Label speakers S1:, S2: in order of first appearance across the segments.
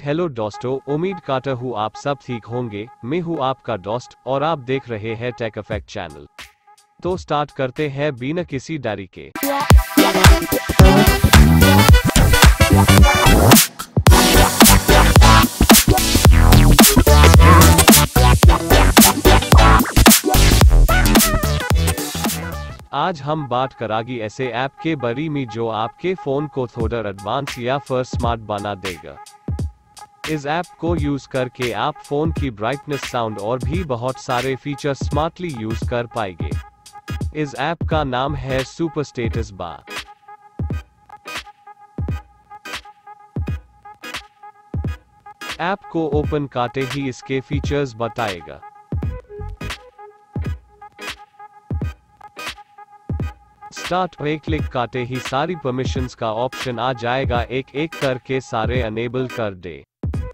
S1: Hello दोस्तों, उम्मीद करता हूँ आप सब ठीक होंगे। मैं हूँ आपका दोस्त और आप देख रहे हैं टेक इफेक्ट चैनल। तो स्टार्ट करते हैं बिना किसी देरी के। आज हम बात करेंगे ऐसे ऐप के बारे में जो आपके फोन को थोड़ा एडवांस या फिर स्मार्ट बना देगा। इस ऐप को यूज करके आप फोन की ब्राइटनेस, साउंड और भी बहुत सारे फीचर स्मार्टली यूज कर पाएंगे। इस ऐप का नाम है सुपर स्टेटस बार। ऐप को ओपन करते ही इसके फीचर्स बताएगा। स्टार्ट पे क्लिक करते ही सारी परमिशंस का ऑप्शन आ जाएगा, एक एक करके सारे अनेबल कर दे।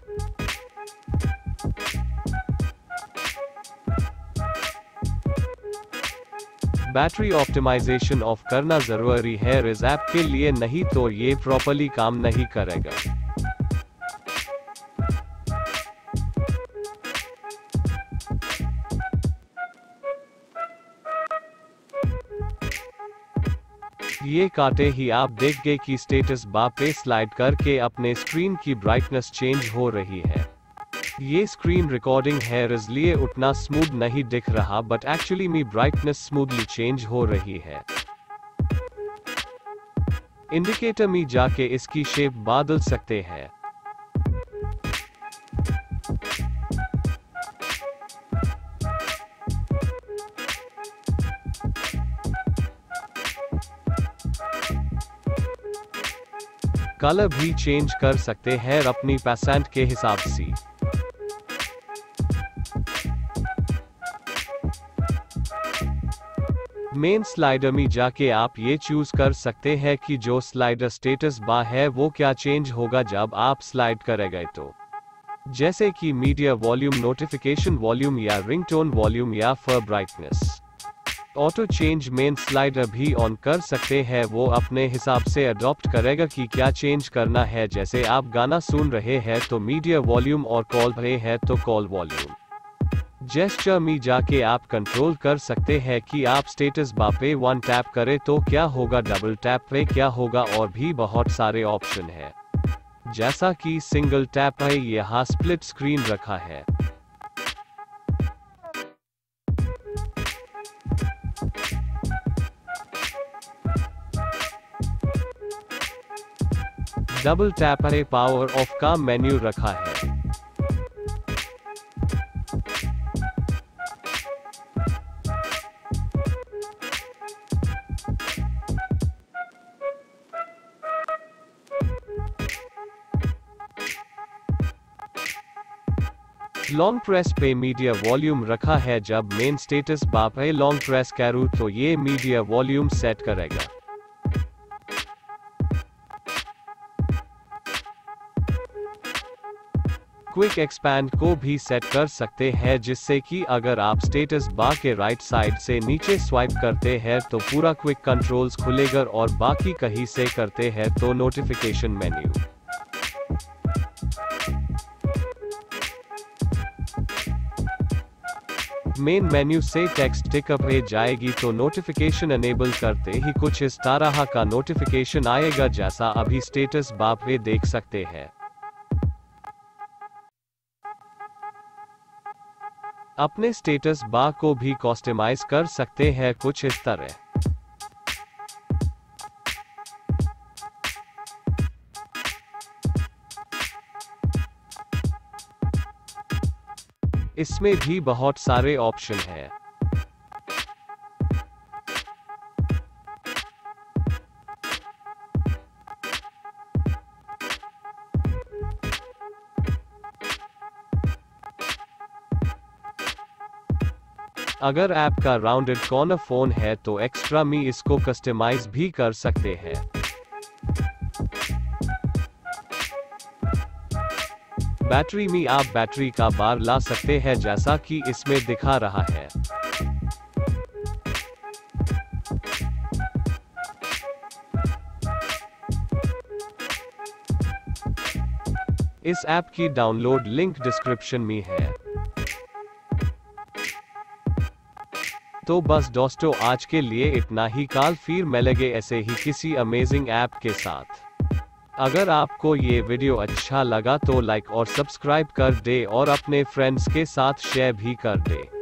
S1: बैटरी ऑप्टिमाइजेशन ऑफ करना जरूरी है इस ऐप के लिए, नहीं तो ये प्रॉपर्ली काम नहीं करेगा। ये काटे ही आप देखेंगे कि स्टेटस बार पे स्लाइड करके अपने स्क्रीन की ब्राइटनेस चेंज हो रही है। ये स्क्रीन रिकॉर्डिंग है इसलिए उतना स्मूथ नहीं दिख रहा, बट एक्चुअली में ब्राइटनेस स्मूथली चेंज हो रही है। इंडिकेटर में जाके इसकी शेप बदल सकते हैं। कलर भी चेंज कर सकते हैं अपनी पसंद के हिसाब से। मेन स्लाइडर में जाके आप ये चूज कर सकते हैं कि जो स्लाइडर स्टेटस बार है वो क्या चेंज होगा जब आप स्लाइड करेंगे तो, जैसे कि मीडिया वॉल्यूम, नोटिफिकेशन वॉल्यूम या रिंगटोन वॉल्यूम या फिर brightness. Auto change main slider भी ऑन कर सकते हैं, वो अपने हिसाब से अडॉप्ट करेगा कि क्या चेंज करना है। जैसे आप गाना सुन रहे हैं तो मीडिया वॉल्यूम और कॉल रहे हैं तो कॉल वॉल्यूम। जेस्चर में जाके आप कंट्रोल कर सकते हैं कि आप स्टेटस बार पे वन टैप करें तो क्या होगा, डबल टैप पे क्या होगा, और भी बहुत सारे ऑप्शन है। जैसा कि सिंगल टैप है, यहाँ स्प्लिट स्क्रीन रखा है। डबल टैप है, पावर ऑफ का मेन्यू रखा है। लॉन्ग प्रेस पे मीडिया वॉल्यूम रखा है, जब मेन स्टेटस बार पे लॉन्ग प्रेस करूं तो ये मीडिया वॉल्यूम सेट करेगा। क्विक एक्सपैंड को भी सेट कर सकते हैं, जिससे कि अगर आप स्टेटस बार के राइट साइड से नीचे स्वाइप करते हैं तो पूरा क्विक कंट्रोल्स खुलेगा, और बाकी कहीं से करते हैं तो नोटिफिकेशन मेन्यू। मेन मेन्यू से टेक्स्ट टिक अप पे जाएगी तो नोटिफिकेशन एनेबल करते ही कुछ इस तरह का नोटिफिकेशन आएगा, जैसा अभी स्टेटस बार पे देख सकते हैं। अपने स्टेटस बार को भी कस्टमाइज कर सकते हैं कुछ इस तरह। इसमें भी बहुत सारे ऑप्शन हैं। अगर ऐप का राउंडेड कॉर्नर फोन है तो एक्स्ट्रा में इसको कस्टमाइज भी कर सकते हैं। बैटरी में आप बैटरी का बार ला सकते हैं, जैसा कि इसमें दिखा रहा है। इस ऐप की डाउनलोड लिंक डिस्क्रिप्शन में है। तो बस दोस्तों आज के लिए इतना ही, कल फिर मिलेंगे ऐसे ही किसी अमेजिंग ऐप के साथ। अगर आपको ये वीडियो अच्छा लगा तो लाइक और सब्सक्राइब कर दे और अपने फ्रेंड्स के साथ शेयर भी कर दे।